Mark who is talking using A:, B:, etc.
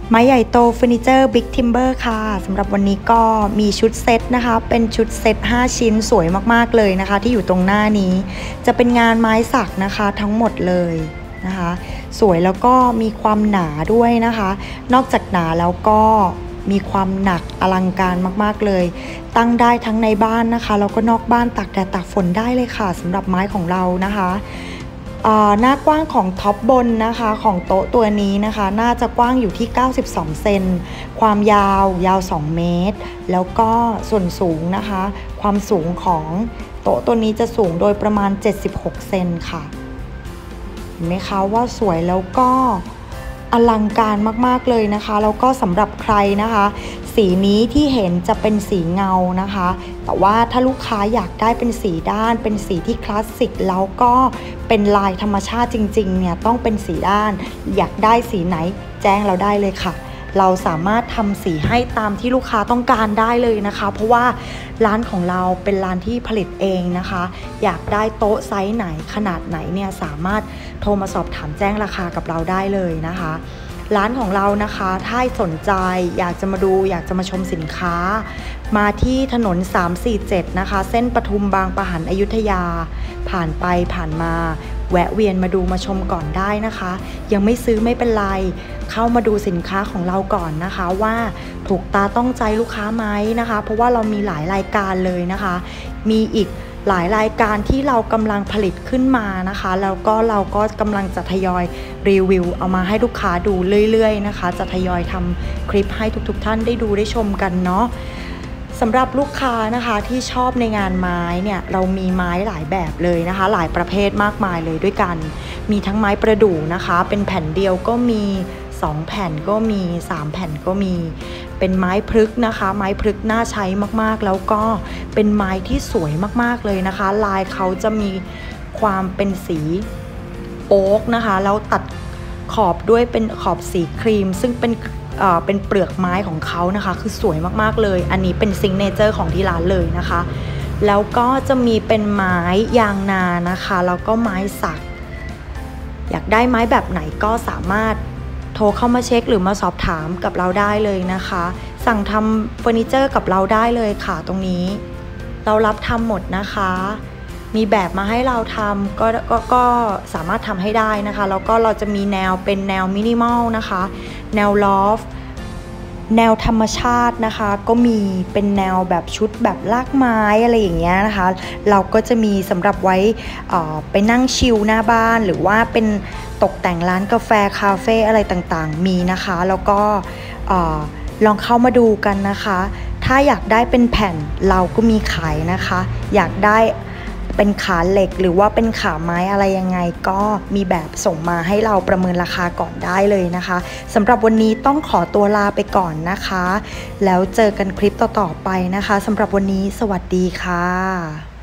A: ไม้ใหญ่โตเฟอร์นิเจอร์บิ๊กทิมเบอร์ค่ะสำหรับวันนี้ก็มีชุดเซตนะคะเป็นชุดเซต5ชิ้นสวยมากๆเลยนะคะที่อยู่ตรงหน้านี้จะเป็นงานไม้สักนะคะทั้งหมดเลยนะคะสวยแล้วก็มีความหนาด้วยนะคะนอกจากหนาแล้วก็มีความหนักอลังการมากๆเลยตั้งได้ทั้งในบ้านนะคะแล้วก็นอกบ้านตากแดดตากฝนได้เลยค่ะสำหรับไม้ของเรานะคะหน้ากว้างของท็อปบนนะคะของโต๊ะตัวนี้นะคะน่าจะกว้างอยู่ที่92เซนความยาว2เมตรแล้วก็ส่วนสูงนะคะความสูงของโต๊ะตัวนี้จะสูงโดยประมาณ76เซนค่ะเห็นไหมคะว่าสวยแล้วก็อลังการมากๆเลยนะคะแล้วก็สำหรับใครนะคะสีนี้ที่เห็นจะเป็นสีเงานะคะแต่ว่าถ้าลูกค้าอยากได้เป็นสีด้านเป็นสีที่คลาสสิกแล้วก็เป็นลายธรรมชาติจริงๆเนี่ยต้องเป็นสีด้านอยากได้สีไหนแจ้งเราได้เลยค่ะเราสามารถทำสีให้ตามที่ลูกค้าต้องการได้เลยนะคะเพราะว่าร้านของเราเป็นร้านที่ผลิตเองนะคะอยากได้โต๊ะไซส์ไหนขนาดไหนเนี่ยสามารถโทรมาสอบถามแจ้งราคากับเราได้เลยนะคะร้านของเรานะคะถ้าสนใจอยากจะมาดูอยากจะมาชมสินค้ามาที่ถนน347นะคะเส้นปทุมบางปะหันอยุธยาผ่านไปผ่านมาแวะเวียนมาดูมาชมก่อนได้นะคะยังไม่ซื้อไม่เป็นไรเข้ามาดูสินค้าของเราก่อนนะคะว่าถูกตาต้องใจลูกค้าไหมนะคะเพราะว่าเรามีหลายรายการเลยนะคะมีอีกหลายรายการที่เรากำลังผลิตขึ้นมานะคะแล้วก็เราก็กำลังจะทยอยรีวิวเอามาให้ลูกค้าดูเรื่อยๆนะคะจะทยอยทำคลิปให้ทุกๆท่านได้ดูได้ชมกันเนาะสำหรับลูกค้านะคะที่ชอบในงานไม้เนี่ยเรามีไม้หลายแบบเลยนะคะหลายประเภทมากมายเลยด้วยกันมีทั้งไม้ประดู่นะคะเป็นแผ่นเดียวก็มี2แผ่นก็มี3แผ่นก็มีเป็นไม้พฤกษ์นะคะไม้พฤกษ์น่าใช้มากๆแล้วก็เป็นไม้ที่สวยมากๆเลยนะคะลายเขาจะมีความเป็นสีโอ๊กนะคะแล้วตัดขอบด้วยเป็นขอบสีครีมซึ่งเป็นเปลือกไม้ของเขานะคะคือสวยมากๆเลยอันนี้เป็นซิกเนเจอร์ของที่ร้านเลยนะคะแล้วก็จะมีเป็นไม้ยางนานะคะแล้วก็ไม้สักอยากได้ไม้แบบไหนก็สามารถโทรเข้ามาเช็คหรือมาสอบถามกับเราได้เลยนะคะสั่งทำเฟอร์นิเจอร์กับเราได้เลยค่ะตรงนี้เรารับทำหมดนะคะมีแบบมาให้เราทำก็สามารถทำให้ได้นะคะแล้วก็เราจะมีแนวเป็นแนวมินิมอลนะคะแนวลอฟแนวธรรมชาตินะคะก็มีเป็นแนวแบบชุดแบบลากไม้อะไรอย่างเงี้ยนะคะเราก็จะมีสำหรับไว้ไปนั่งชิลหน้าบ้านหรือว่าเป็นตกแต่งร้านกาแฟคาเฟ่อะไรต่างๆมีนะคะแล้วก็ลองเข้ามาดูกันนะคะถ้าอยากได้เป็นแผ่นเราก็มีขายนะคะอยากได้เป็นขาเหล็กหรือว่าเป็นขาไม้อะไรยังไงก็มีแบบส่งมาให้เราประเมินราคาก่อนได้เลยนะคะสำหรับวันนี้ต้องขอตัวลาไปก่อนนะคะแล้วเจอกันคลิปต่อๆไปนะคะสำหรับวันนี้สวัสดีค่ะ